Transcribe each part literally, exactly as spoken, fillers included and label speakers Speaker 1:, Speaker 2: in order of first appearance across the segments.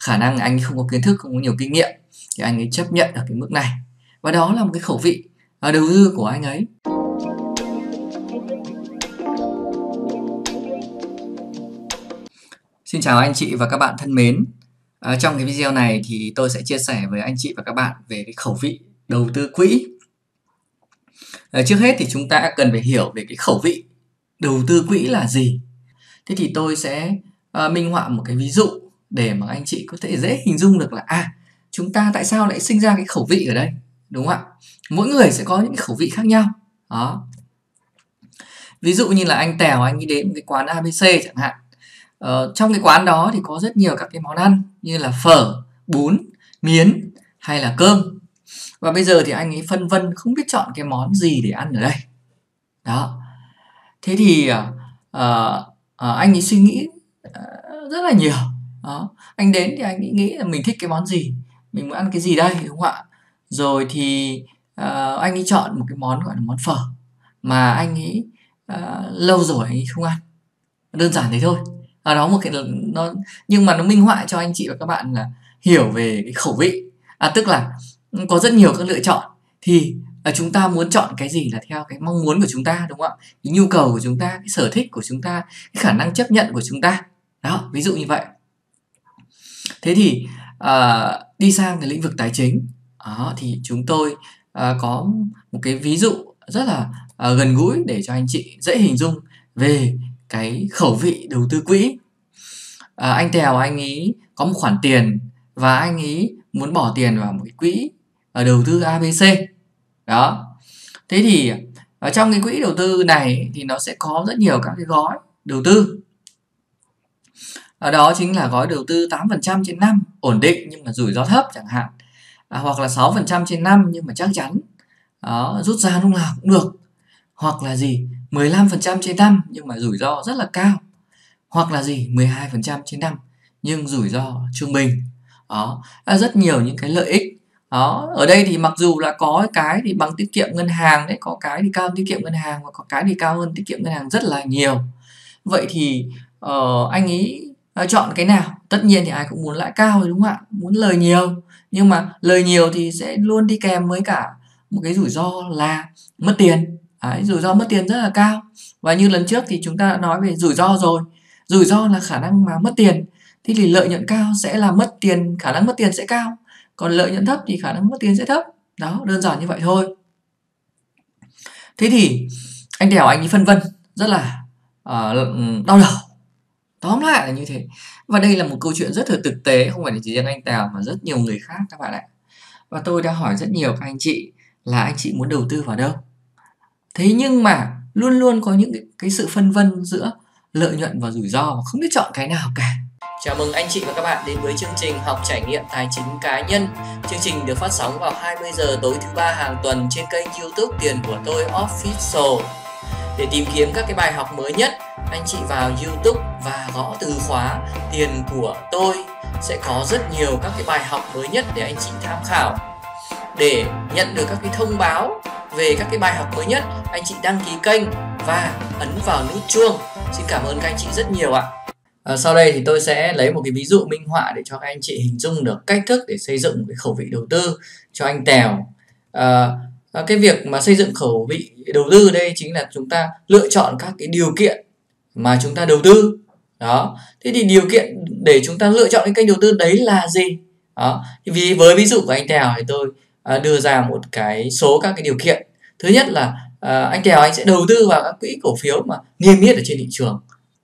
Speaker 1: khả năng anh ấy không có kiến thức, không có nhiều kinh nghiệm thì anh ấy chấp nhận ở cái mức này. Và đó là một cái khẩu vị uh, đầu tư của anh ấy. Xin chào anh chị và các bạn thân mến. À, trong cái video này thì tôi sẽ chia sẻ với anh chị và các bạn về cái khẩu vị đầu tư quỹ. À, trước hết thì chúng ta cần phải hiểu về cái khẩu vị đầu tư quỹ là gì. Thế thì tôi sẽ uh, minh họa một cái ví dụ để mà anh chị có thể dễ hình dung được là à chúng ta tại sao lại sinh ra cái khẩu vị ở đây, đúng không ạ? Mỗi người sẽ có những khẩu vị khác nhau. Đó. Ví dụ như là anh Tèo, anh đi đến một cái quán a bê xê chẳng hạn. Ờ, trong cái quán đó thì có rất nhiều các cái món ăn như là phở, bún, miến hay là cơm. Và bây giờ thì anh ấy phân vân không biết chọn cái món gì để ăn ở đây. Đó. Thế thì uh, uh, anh ấy suy nghĩ uh, rất là nhiều. Đó. Anh đến thì anh ấy nghĩ là mình thích cái món gì, mình muốn ăn cái gì đây, đúng không ạ? Rồi thì uh, anh ấy chọn một cái món gọi là món phở mà anh ấy uh, lâu rồi anh ấy không ăn. Đơn giản thế thôi. À, đó một cái nó nhưng mà nó minh họa cho anh chị và các bạn là hiểu về cái khẩu vị. À, tức là có rất nhiều các lựa chọn thì à, chúng ta muốn chọn cái gì là theo cái mong muốn của chúng ta, đúng không ạ? Cái nhu cầu của chúng ta, cái sở thích của chúng ta, cái khả năng chấp nhận của chúng ta. Đó, ví dụ như vậy. Thế thì à, đi sang cái lĩnh vực tài chính, đó, thì chúng tôi à, có một cái ví dụ rất là à, gần gũi để cho anh chị dễ hình dung về cái khẩu vị đầu tư quỹ. À, anh Tèo anh ấy có một khoản tiền và anh ấy muốn bỏ tiền vào một cái quỹ ở đầu tư a bê xê. Đó. Thế thì ở trong cái quỹ đầu tư này thì nó sẽ có rất nhiều các cái gói đầu tư. Ở đó chính là gói đầu tư tám phần trăm trên năm ổn định nhưng mà rủi ro thấp chẳng hạn. À, hoặc là sáu phần trăm trên năm nhưng mà chắc chắn. Đó, rút ra lúc nào cũng được. Hoặc là gì? mười lăm phần trăm trên năm nhưng mà rủi ro rất là cao. Hoặc là gì? mười hai phần trăm trên năm nhưng rủi ro trung bình. Đó, là rất nhiều những cái lợi ích. Đó, ở đây thì mặc dù là có cái thì bằng tiết kiệm ngân hàng đấy, có cái thì cao hơn tiết kiệm ngân hàng và có cái thì cao hơn tiết kiệm ngân hàng rất là nhiều. Vậy thì uh, anh ấy uh, chọn cái nào? Tất nhiên thì ai cũng muốn lãi cao rồi, đúng không ạ? Muốn lời nhiều. Nhưng mà lời nhiều thì sẽ luôn đi kèm với cả một cái rủi ro là mất tiền. Đấy, rủi ro mất tiền rất là cao. Và như lần trước thì chúng ta đã nói về rủi ro rồi. Rủi ro là khả năng mà mất tiền. Thế thì lợi nhuận cao sẽ là mất tiền, khả năng mất tiền sẽ cao. Còn lợi nhuận thấp thì khả năng mất tiền sẽ thấp. Đó, đơn giản như vậy thôi. Thế thì anh Tèo anh ấy phân vân rất là uh, đau đầu. Tóm lại là như thế. Và đây là một câu chuyện rất là thực tế, không phải chỉ riêng anh Tèo mà rất nhiều người khác các bạn ạ. Và tôi đã hỏi rất nhiều các anh chị là anh chị muốn đầu tư vào đâu. Thế nhưng mà luôn luôn có những cái, cái sự phân vân giữa lợi nhuận và rủi ro và không biết chọn cái nào cả. Chào mừng anh chị và các bạn đến với chương trình học trải nghiệm tài chính cá nhân. Chương trình được phát sóng vào hai mươi giờ tối thứ ba hàng tuần trên kênh YouTube Tiền của tôi Official. Để tìm kiếm các cái bài học mới nhất, anh chị vào YouTube và gõ từ khóa Tiền của tôi, sẽ có rất nhiều các cái bài học mới nhất để anh chị tham khảo. Để nhận được các cái thông báo về các cái bài học mới nhất, anh chị đăng ký kênh và ấn vào nút chuông. Xin cảm ơn các anh chị rất nhiều ạ. À, sau đây thì tôi sẽ lấy một cái ví dụ minh họa để cho các anh chị hình dung được cách thức để xây dựng cái khẩu vị đầu tư cho anh Tèo. À, cái việc mà xây dựng khẩu vị đầu tư đây chính là chúng ta lựa chọn các cái điều kiện mà chúng ta đầu tư. Đó. Thế thì điều kiện để chúng ta lựa chọn cái kênh đầu tư đấy là gì? Đó. Thì vì với ví dụ của anh Tèo thì tôi à, đưa ra một cái số các cái điều kiện. Thứ nhất là à, anh Tèo anh sẽ đầu tư vào các quỹ cổ phiếu mà niêm yết ở trên thị trường.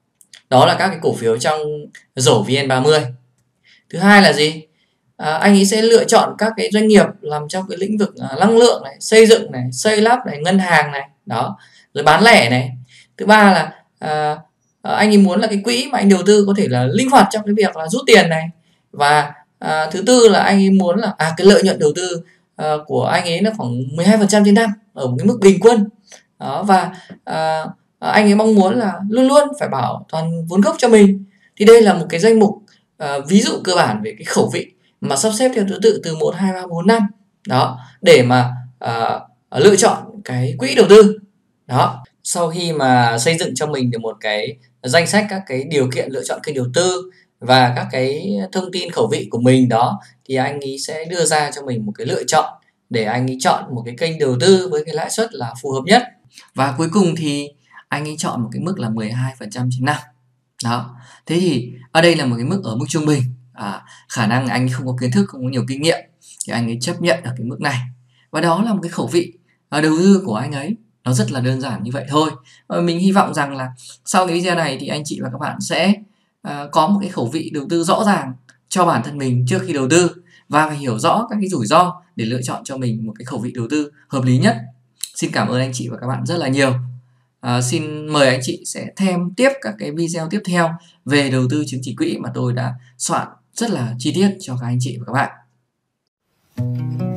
Speaker 1: Đó là các cái cổ phiếu trong rổ vê en ba mươi. Thứ hai là gì? À, anh ấy sẽ lựa chọn các cái doanh nghiệp làm trong cái lĩnh vực à, năng lượng này, xây dựng này, xây lắp này, ngân hàng này, đó, rồi bán lẻ này. Thứ ba là à, à, anh ấy muốn là cái quỹ mà anh đầu tư có thể là linh hoạt trong cái việc là rút tiền này. Và à, thứ tư là anh ấy muốn là à, cái lợi nhuận đầu tư à, của anh ấy nó khoảng mười hai phần trăm trên năm ở một cái mức bình quân. Đó, và à, anh ấy mong muốn là luôn luôn phải bảo toàn vốn gốc cho mình. Thì đây là một cái danh mục uh, ví dụ cơ bản về cái khẩu vị mà sắp xếp theo thứ tự từ một, hai, ba, bốn, năm. Đó, để mà uh, lựa chọn cái quỹ đầu tư. Đó, sau khi mà xây dựng cho mình được một cái danh sách các cái điều kiện lựa chọn kênh đầu tư và các cái thông tin khẩu vị của mình đó, thì anh ấy sẽ đưa ra cho mình một cái lựa chọn để anh ấy chọn một cái kênh đầu tư với cái lãi suất là phù hợp nhất. Và cuối cùng thì anh ấy chọn một cái mức là mười hai phần trăm trên năm. Đó, thế thì ở đây là một cái mức ở mức trung bình, à, khả năng anh ấy không có kiến thức, không có nhiều kinh nghiệm thì anh ấy chấp nhận ở cái mức này. Và đó là một cái khẩu vị à, đầu tư của anh ấy, nó rất là đơn giản như vậy thôi. Và mình hy vọng rằng là sau cái video này thì anh chị và các bạn sẽ à, có một cái khẩu vị đầu tư rõ ràng cho bản thân mình trước khi đầu tư, và phải hiểu rõ các cái rủi ro để lựa chọn cho mình một cái khẩu vị đầu tư hợp lý nhất. Xin cảm ơn anh chị và các bạn rất là nhiều. À, xin mời anh chị sẽ thêm tiếp các cái video tiếp theo về đầu tư chứng chỉ quỹ mà tôi đã soạn rất là chi tiết cho các anh chị và các bạn.